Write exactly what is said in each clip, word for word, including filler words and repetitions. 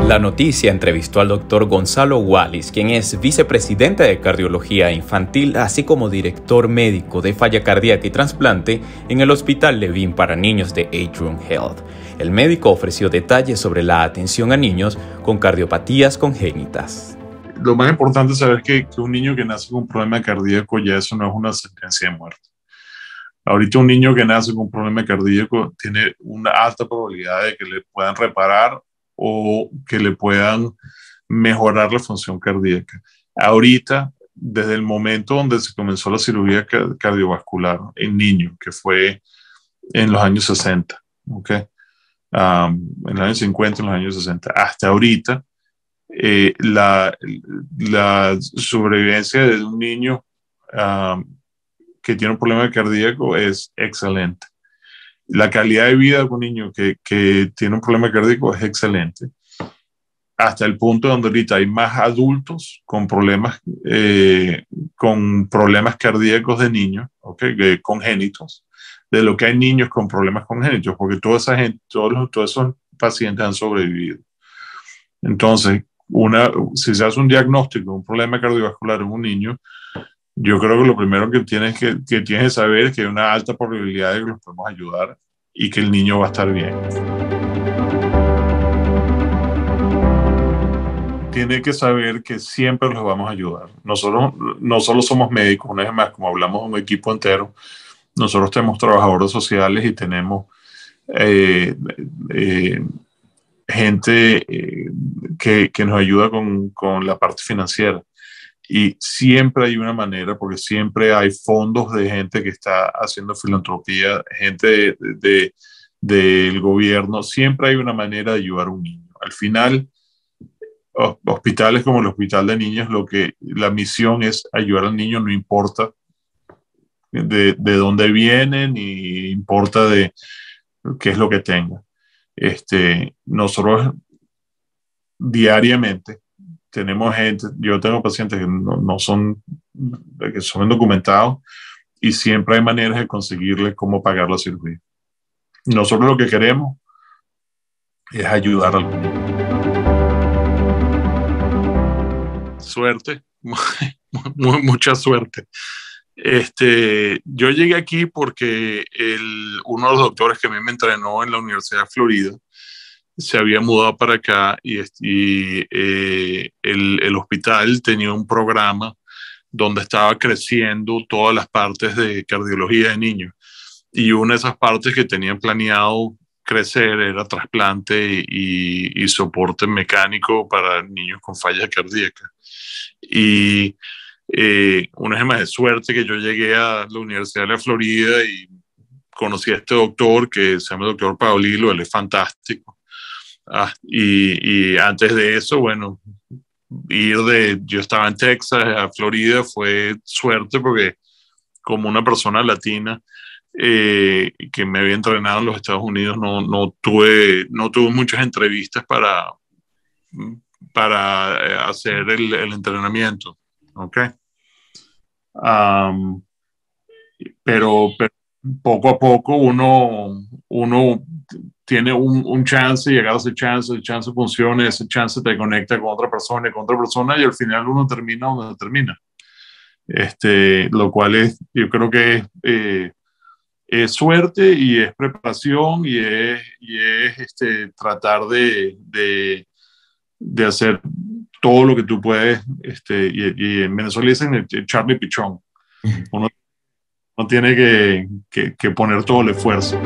La Noticia entrevistó al doctor Gonzalo Wallis, quien es vicepresidente de Cardiología Infantil, así como director médico de falla cardíaca y trasplante en el Hospital Levin para niños de Atrium Health. El médico ofreció detalles sobre la atención a niños con cardiopatías congénitas. Lo más importante es saber que, que un niño que nace con un problema cardíaco ya eso no es una sentencia de muerte. Ahorita un niño que nace con un problema cardíaco tiene una alta probabilidad de que le puedan reparar o que le puedan mejorar la función cardíaca. Ahorita, desde el momento donde se comenzó la cirugía cardiovascular en niños, que fue en los años sesenta, ¿okay? Um, en los años cincuenta, en los años sesenta, hasta ahorita, eh, la, la sobrevivencia de un niño um, que tiene un problema cardíaco es excelente. La calidad de vida de un niño que, que tiene un problema cardíaco es excelente. Hasta el punto donde ahorita hay más adultos con problemas, eh, con problemas cardíacos de niños, ¿okay? eh, congénitos, de lo que hay niños con problemas congénitos, porque toda esa gente, todos, los, todos esos pacientes han sobrevivido. Entonces, una, si se hace un diagnóstico de un problema cardiovascular en un niño, yo creo que lo primero que tienes que, que tienes que saber es que hay una alta probabilidad de que los podemos ayudar y que el niño va a estar bien. Tiene que saber que siempre los vamos a ayudar. Nosotros no solo somos médicos, una vez más, como hablamos de un equipo entero, nosotros tenemos trabajadores sociales y tenemos eh, eh, gente eh, que, que nos ayuda con, con la parte financiera. Y siempre hay una manera, porque siempre hay fondos de gente que está haciendo filantropía, gente de, de, del gobierno, siempre hay una manera de ayudar a un niño. Al final, hospitales como el Hospital de Niños, lo que la misión es ayudar al niño, no importa de, de dónde viene, ni importa de qué es lo que tenga. Este, nosotros diariamente tenemos gente, yo tengo pacientes que no, no son, que son documentados y siempre hay maneras de conseguirles cómo pagar la cirugía. Nosotros lo que queremos es ayudar al niño. Suerte, muy, mucha suerte. Este, yo llegué aquí porque el, uno de los doctores que a mí me entrenó en la Universidad de Florida se había mudado para acá y, y eh, el, el hospital tenía un programa donde estaba creciendo todas las partes de cardiología de niños. Y una de esas partes que tenían planeado crecer era trasplante y, y soporte mecánico para niños con fallas cardíacas. Y eh, una vez más de suerte que yo llegué a la Universidad de la Florida y conocí a este doctor que se llama el doctor Paolillo, él es fantástico. Ah, y, y antes de eso, bueno, ir de, yo estaba en Texas a Florida fue suerte porque como una persona latina eh, que me había entrenado en los Estados Unidos, no, no, tuve, no tuve muchas entrevistas para, para hacer el, el entrenamiento, ¿ok? Um, pero, pero poco a poco uno, uno tiene un, un chance, llegar a ese chance, el chance funciona, ese chance te conecta con otra persona y con otra persona y al final uno termina donde termina. Este, lo cual es, yo creo que es, eh, es suerte y es preparación y es, y es este, tratar de, de, de hacer todo lo que tú puedes. Este, y, y en Venezuela dicen el Charlie Pichón. Uno no tiene que, que, que poner todo el esfuerzo.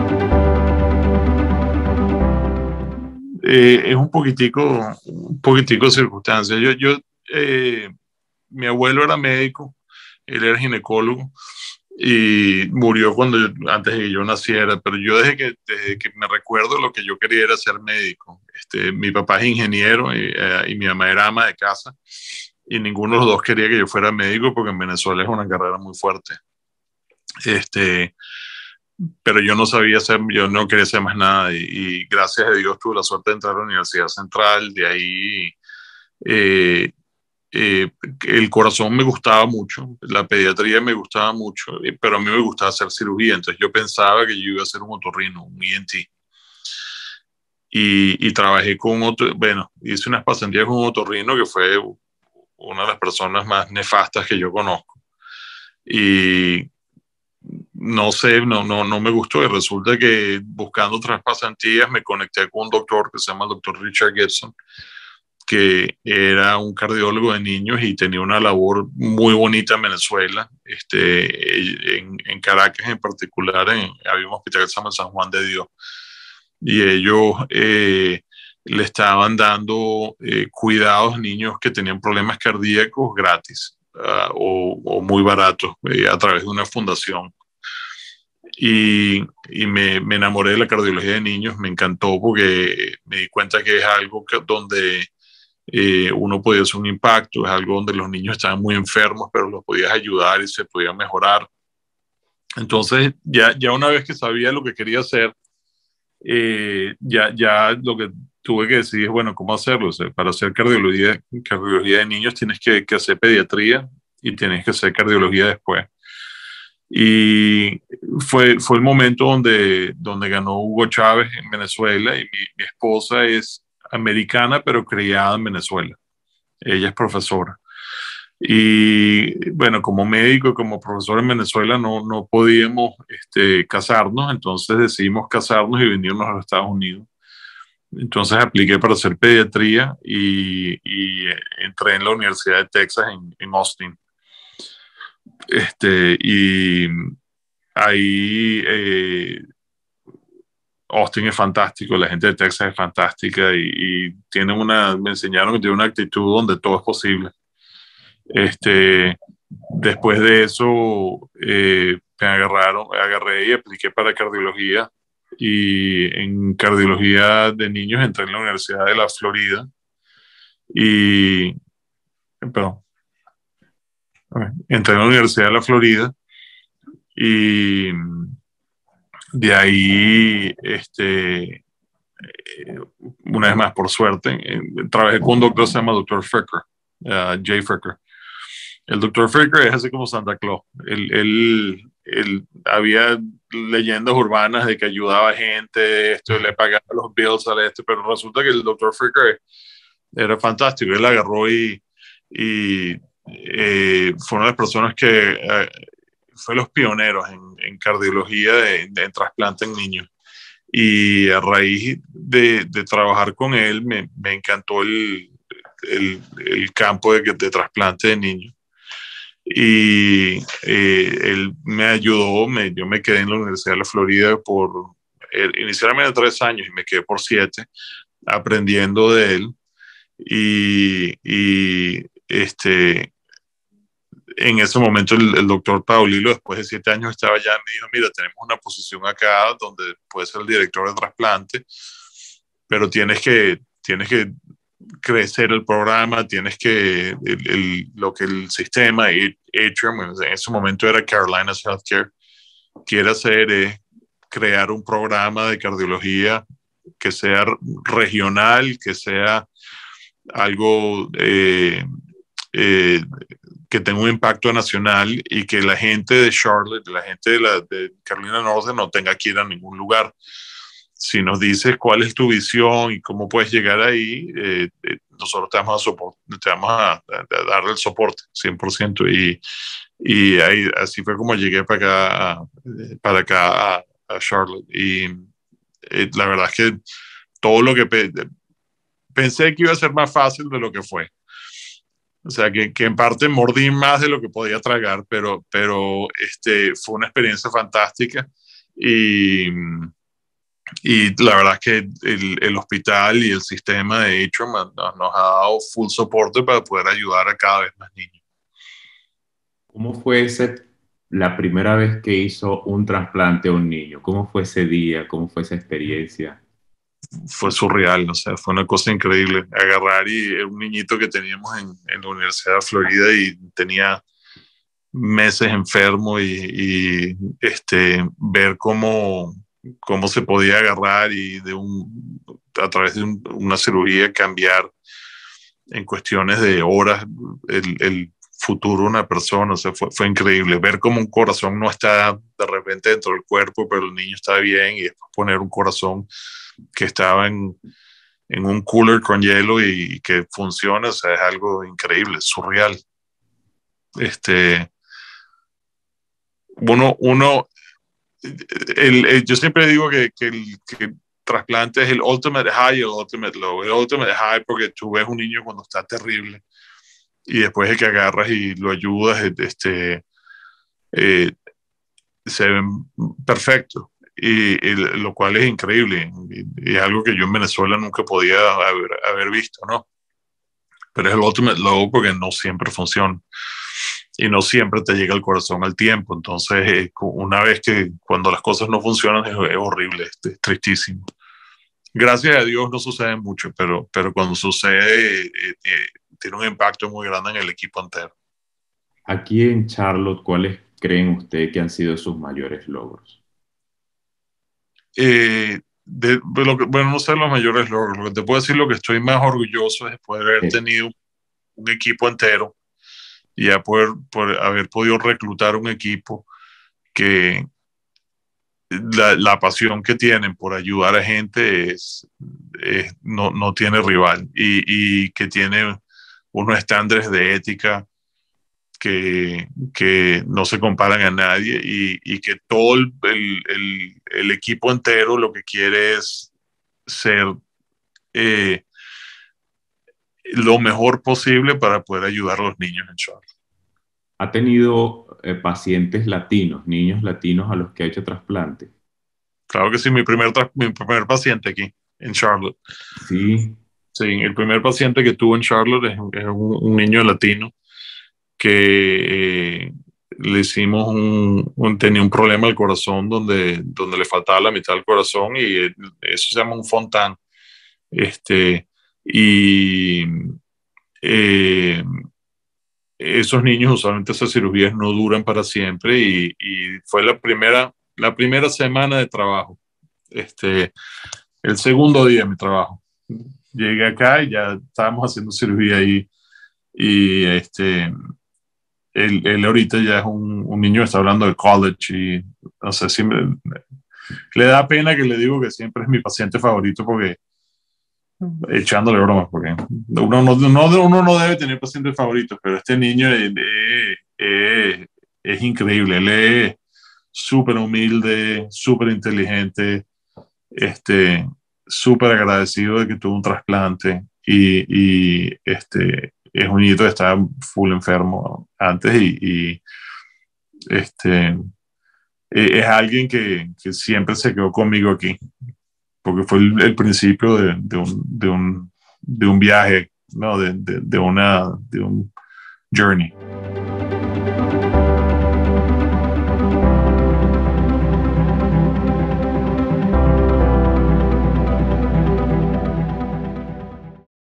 Eh, es un poquitico, un poquitico de circunstancia. Yo, yo, eh, mi abuelo era médico, él era ginecólogo y murió cuando yo, antes de que yo naciera, pero yo desde que, desde que me recuerdo lo que yo quería era ser médico. Este, mi papá es ingeniero y, eh, y mi mamá era ama de casa y ninguno de los dos quería que yo fuera médico porque en Venezuela es una carrera muy fuerte. Este, pero yo no sabía hacer, yo no quería hacer más nada y, y gracias a Dios tuve la suerte de entrar a la Universidad Central, de ahí eh, eh, el corazón me gustaba mucho, la pediatría me gustaba mucho, pero a mí me gustaba hacer cirugía, entonces yo pensaba que yo iba a ser un otorrino, un E N T. y, y trabajé con otro, bueno, hice unas pasantías con un otorrino que fue una de las personas más nefastas que yo conozco. Y no sé, no, no, no me gustó y resulta que buscando otras pasantías me conecté con un doctor que se llama el doctor Richard Gibson, que era un cardiólogo de niños y tenía una labor muy bonita en Venezuela, este, en, en Caracas en particular, en, había un hospital que se llama San Juan de Dios, y ellos eh, le estaban dando eh, cuidados a niños que tenían problemas cardíacos gratis uh, o, o muy baratos eh, a través de una fundación. Y, y me, me, enamoré de la cardiología de niños, me encantó porque me di cuenta que es algo que, donde eh, uno podía hacer un impacto, es algo donde los niños estaban muy enfermos, pero los podías ayudar y se podía mejorar. Entonces, ya, ya una vez que sabía lo que quería hacer, eh, ya, ya lo que tuve que decidir es, bueno, ¿cómo hacerlo? O sea, para hacer cardiología, cardiología de niños tienes que, que hacer pediatría y tienes que hacer cardiología después. Y fue, fue el momento donde, donde ganó Hugo Chávez en Venezuela y mi, mi esposa es americana pero criada en Venezuela. Ella es profesora. Y bueno, como médico y como profesor en Venezuela no, no podíamos este, casarnos, entonces decidimos casarnos y venirnos a los Estados Unidos. Entonces apliqué para hacer pediatría y, y entré en la Universidad de Texas en, en Austin. Este, y ahí eh, Austin es fantástico, la gente de Texas es fantástica y, y tienen una, me enseñaron que tiene una actitud donde todo es posible. Este, después de eso eh, me agarraron, me agarré y apliqué para cardiología y en cardiología de niños entré en la Universidad de la Florida y, perdón, entré en la Universidad de la Florida y de ahí, este, una vez más, por suerte, eh, trabajé con un doctor que se llama doctor Fricker, uh, Jay Fricker. El doctor Fricker es así como Santa Claus. Él, él, él había leyendas urbanas de que ayudaba a gente, esto, le pagaba los bills a este, pero resulta que el doctor Fricker era fantástico. Él agarró y, y eh, fue una de las personas que eh, fue los pioneros en, en cardiología de, de, en trasplante en niños. Y a raíz de, de trabajar con él, me, me encantó el, el, el campo de, de trasplante de niños. Y eh, él me ayudó, me, yo me quedé en la Universidad de la Florida por eh, inicialmente tres años y me quedé por siete aprendiendo de él. Y, y este, en ese momento el, el doctor Paulilo, después de siete años, estaba allá y me dijo, mira, tenemos una posición acá donde puedes ser el director de trasplante, pero tienes que, tienes que crecer el programa, tienes que, el, el, lo que el sistema, Atrium, en ese momento era Carolinas Healthcare, quiere hacer es crear un programa de cardiología que sea regional, que sea algo eh, eh, que tenga un impacto nacional y que la gente de Charlotte, la gente de, la, de Carolina Norte no tenga que ir a ningún lugar. Si nos dices cuál es tu visión y cómo puedes llegar ahí, eh, eh, nosotros te vamos, a, soport, te vamos a, a, a darle el soporte cien por ciento. Y, y ahí, así fue como llegué para acá, a, para acá a, a Charlotte. Y eh, la verdad es que todo lo que pe pensé que iba a ser más fácil de lo que fue. O sea, que, que en parte mordí más de lo que podía tragar, pero, pero este, fue una experiencia fantástica. Y... Y la verdad es que el, el hospital y el sistema de Atrium nos ha dado full soporte para poder ayudar a cada vez más niños. ¿Cómo fue ese, la primera vez que hizo un trasplante a un niño? ¿Cómo fue ese día? ¿Cómo fue esa experiencia? Fue surreal, o sea, fue una cosa increíble. Agarrar y un niñito que teníamos en, en la Universidad de Florida y tenía meses enfermo y, y este, ver cómo... cómo se podía agarrar y de un, a través de un, una cirugía cambiar en cuestiones de horas el, el futuro de una persona. O sea, fue, fue increíble ver cómo un corazón no está de repente dentro del cuerpo, pero el niño está bien y después poner un corazón que estaba en, en un cooler con hielo y, y que funciona, o sea, es algo increíble, surreal. Este, uno, uno el, el, yo siempre digo que, que, el, que el trasplante es el ultimate high y el ultimate low. El ultimate high porque tú ves un niño cuando está terrible y después de que agarras y lo ayudas, este, eh, se ven perfectos. Y, y, lo cual es increíble. Y, y es algo que yo en Venezuela nunca podía haber, haber visto, ¿no? Pero es el ultimate low porque no siempre funciona. Y no siempre te llega el corazón al tiempo. Entonces, eh, una vez que cuando las cosas no funcionan es, es horrible, es, es tristísimo. Gracias a Dios no sucede mucho, pero, pero cuando sucede eh, eh, tiene un impacto muy grande en el equipo entero. Aquí en Charlotte, ¿cuáles creen usted que han sido sus mayores logros? Eh, de, de lo que, bueno, no sé los mayores logros. Lo que te puedo decir, lo que estoy más orgulloso es después de haber Sí. tenido un equipo entero y a poder, por haber podido reclutar un equipo que la, la pasión que tienen por ayudar a gente es, es no, no tiene rival y, y que tiene unos estándares de ética que, que no se comparan a nadie y, y que todo el, el, el, equipo entero lo que quiere es ser eh, lo mejor posible para poder ayudar a los niños en Charlotte. ¿Ha tenido eh, pacientes latinos, niños latinos a los que ha hecho trasplante? Claro que sí, mi primer, mi primer paciente aquí en Charlotte. Sí. Sí, el primer paciente que tuvo en Charlotte es, es un, un niño latino que eh, le hicimos un, un, tenía un problema al corazón donde, donde le faltaba la mitad del corazón y eh, eso se llama un Fontan. Este, y eh, esos niños usualmente esas cirugías no duran para siempre y, y fue la primera, la primera semana de trabajo. Este, el segundo día de mi trabajo. Llegué acá y ya estábamos haciendo cirugía ahí y este, él, él ahorita ya es un, un niño que está hablando de college y no sé si me, le da pena que le digo que siempre es mi paciente favorito porque echándole bromas porque uno no, no, uno no debe tener pacientes favoritos, pero este niño es, es, es increíble, él es súper humilde, súper inteligente, este, súper agradecido de que tuvo un trasplante y, y este, es un niñito que estaba full enfermo antes y, y este, es alguien que, que siempre se quedó conmigo aquí, porque fue el, el principio de, de, un, de, un, de un viaje, ¿no? de, de, de, una, de un journey.